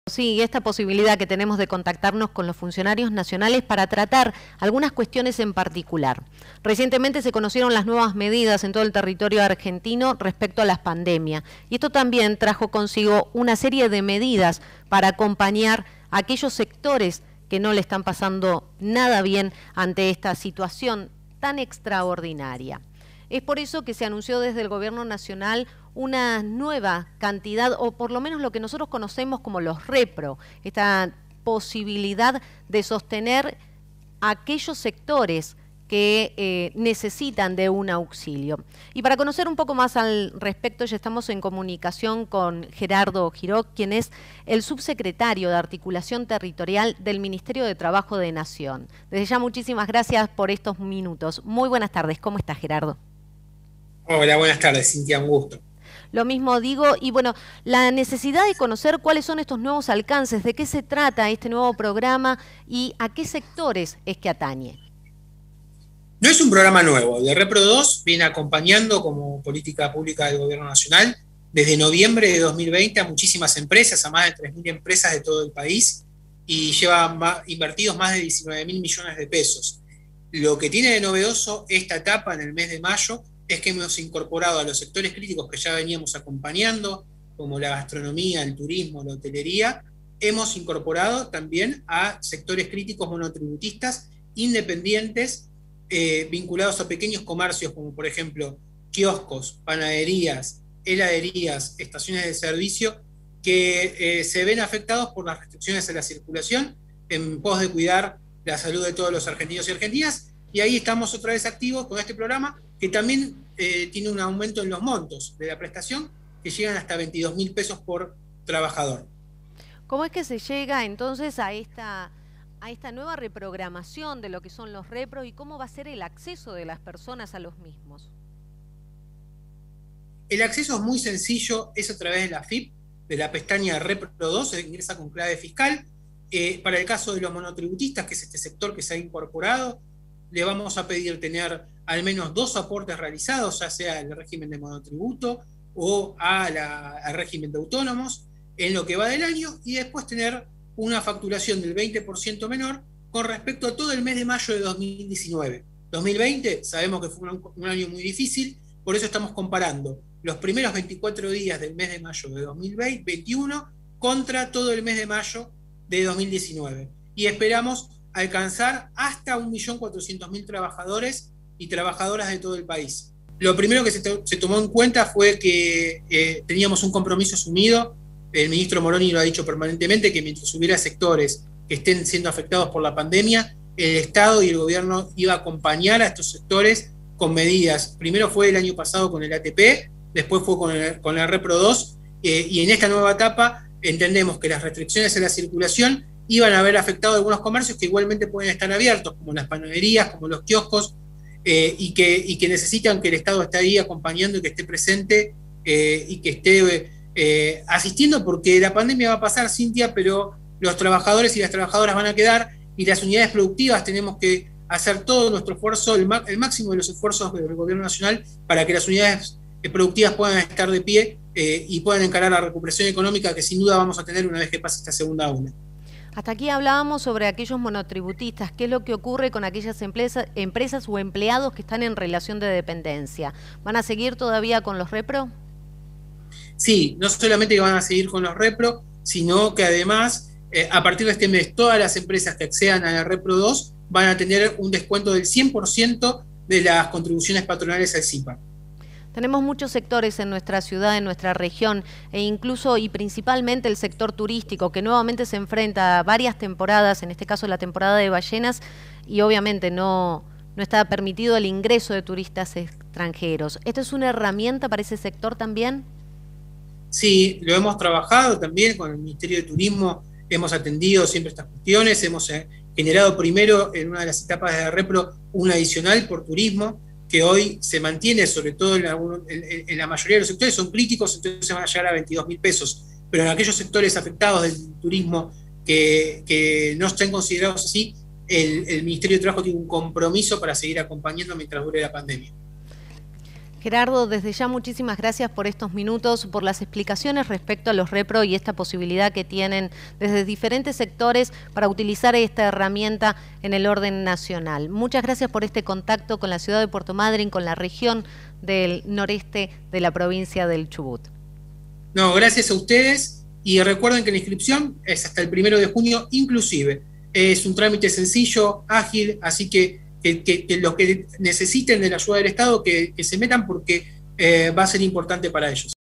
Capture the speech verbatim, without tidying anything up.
Sí, esta posibilidad que tenemos de contactarnos con los funcionarios nacionales para tratar algunas cuestiones en particular. Recientemente se conocieron las nuevas medidas en todo el territorio argentino respecto a las pandemias y esto también trajo consigo una serie de medidas para acompañar a aquellos sectores que no le están pasando nada bien ante esta situación tan extraordinaria. Es por eso que se anunció desde el Gobierno Nacional una nueva cantidad, o por lo menos lo que nosotros conocemos como los repro, esta posibilidad de sostener a aquellos sectores que eh, necesitan de un auxilio. Y para conocer un poco más al respecto, ya estamos en comunicación con Gerardo Giró, quien es el subsecretario de Articulación Territorial del Ministerio de Trabajo de Nación. Desde ya, muchísimas gracias por estos minutos. Muy buenas tardes. ¿Cómo está, Gerardo? Hola, buenas tardes, Cintia, un gusto. Lo mismo digo, y bueno, la necesidad de conocer cuáles son estos nuevos alcances, de qué se trata este nuevo programa y a qué sectores es que atañe. No es un programa nuevo, de Repro dos viene acompañando como política pública del Gobierno Nacional desde noviembre de dos mil veinte a muchísimas empresas, a más de tres mil empresas de todo el país, y lleva más, invertidos más de diecinueve mil millones de pesos. Lo que tiene de novedoso esta etapa en el mes de mayo es que hemos incorporado a los sectores críticos que ya veníamos acompañando, como la gastronomía, el turismo, la hotelería, hemos incorporado también a sectores críticos monotributistas independientes eh, vinculados a pequeños comercios, como por ejemplo kioscos, panaderías, heladerías, estaciones de servicio, que eh, se ven afectados por las restricciones a la circulación en pos de cuidar la salud de todos los argentinos y argentinas, y ahí estamos otra vez activos con este programa, que también eh, tiene un aumento en los montos de la prestación, que llegan hasta veintidós mil pesos por trabajador. ¿Cómo es que se llega entonces a esta, a esta nueva reprogramación de lo que son los repros y cómo va a ser el acceso de las personas a los mismos? El acceso es muy sencillo, es a través de la F I P, de la pestaña Repro dos, se ingresa con clave fiscal. Eh, para el caso de los monotributistas, que es este sector que se ha incorporado, le vamos a pedir tener al menos dos aportes realizados, ya sea el régimen de monotributo o a la, al régimen de autónomos, en lo que va del año, y después tener una facturación del veinte por ciento menor con respecto a todo el mes de mayo de dos mil diecinueve. dos mil veinte sabemos que fue un, un año muy difícil, por eso estamos comparando los primeros veinticuatro días del mes de mayo de dos mil veintiuno contra todo el mes de mayo de dos mil diecinueve. Y esperamos alcanzar hasta un millón cuatrocientos mil trabajadores y trabajadoras de todo el país. Lo primero que se, to se tomó en cuenta fue que eh, teníamos un compromiso asumido, el ministro Moroni lo ha dicho permanentemente, que mientras hubiera sectores que estén siendo afectados por la pandemia, el Estado y el gobierno iba a acompañar a estos sectores con medidas. Primero fue el año pasado con el A T P, después fue con, el, con la Repro dos, eh, y en esta nueva etapa entendemos que las restricciones a la circulación iban a haber afectado a algunos comercios que igualmente pueden estar abiertos, como las panaderías, como los kioscos, eh, y, que, y que necesitan que el Estado esté ahí acompañando y que esté presente eh, y que esté eh, asistiendo, porque la pandemia va a pasar, Cintia, pero los trabajadores y las trabajadoras van a quedar, y las unidades productivas tenemos que hacer todo nuestro esfuerzo, el, el máximo de los esfuerzos del Gobierno Nacional para que las unidades productivas puedan estar de pie eh, y puedan encarar la recuperación económica que sin duda vamos a tener una vez que pase esta segunda ola. Hasta aquí hablábamos sobre aquellos monotributistas, qué es lo que ocurre con aquellas empresas, empresas o empleados que están en relación de dependencia. ¿Van a seguir todavía con los repro? Sí, no solamente que van a seguir con los repro, sino que además, eh, a partir de este mes, todas las empresas que accedan a la Repro dos van a tener un descuento del cien por ciento de las contribuciones patronales al C I P A. Tenemos muchos sectores en nuestra ciudad, en nuestra región, e incluso y principalmente el sector turístico, que nuevamente se enfrenta a varias temporadas, en este caso la temporada de ballenas, y obviamente no, no está permitido el ingreso de turistas extranjeros. ¿Esto es una herramienta para ese sector también? Sí, lo hemos trabajado también con el Ministerio de Turismo, hemos atendido siempre estas cuestiones, hemos eh, generado primero en una de las etapas de Repro un adicional por turismo, que hoy se mantiene, sobre todo en la, en, en la mayoría de los sectores, son críticos, entonces se van a llegar a veintidós mil pesos. Pero en aquellos sectores afectados del turismo que, que no estén considerados así, el, el Ministerio de Trabajo tiene un compromiso para seguir acompañando mientras dure la pandemia. Gerardo, desde ya muchísimas gracias por estos minutos, por las explicaciones respecto a los repro y esta posibilidad que tienen desde diferentes sectores para utilizar esta herramienta en el orden nacional. Muchas gracias por este contacto con la ciudad de Puerto Madryn, con la región del noreste de la provincia del Chubut. No, gracias a ustedes y recuerden que la inscripción es hasta el primero de junio inclusive. Es un trámite sencillo, ágil, así que Que, que, que los que necesiten de la ayuda del Estado que, que se metan porque eh, va a ser importante para ellos.